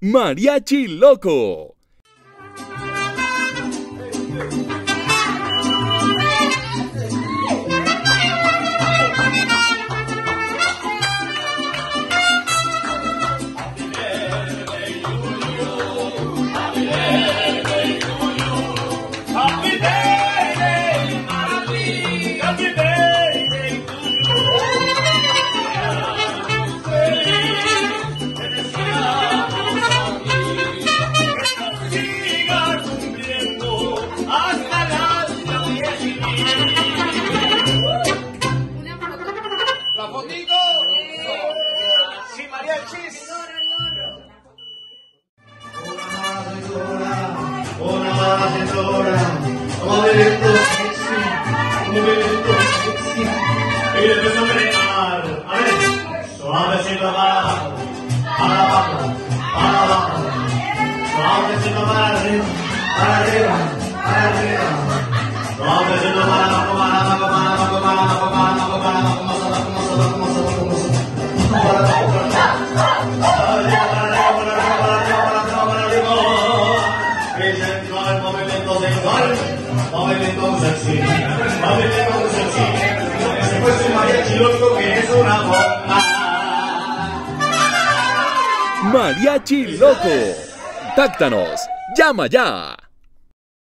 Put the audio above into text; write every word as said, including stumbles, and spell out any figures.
Mariachi Loco. ¿La fotico? Sí, mariachis. Una batedora, movimiento sexy, movimiento sexy. Y empezó a menear, a ver, suavecito para abajo, para abajo, para abajo, suavecito para arriba, para arriba, para arriba, suavecito para abajo, para abajo, para abajo, para abajo, para abajo, para abajo, más abajo, más abajo, más abajo, más abajo, para abajo, para abajo, para arriba, para arriba, para arriba, para arriba, para arriba, para arriba. Sensual, movimiento sensual, movimiento sexy, movimiento sexy. Ese fue su mariachi loco que es una bomba. Mariachi Loco. Contáctanos. Llama ya.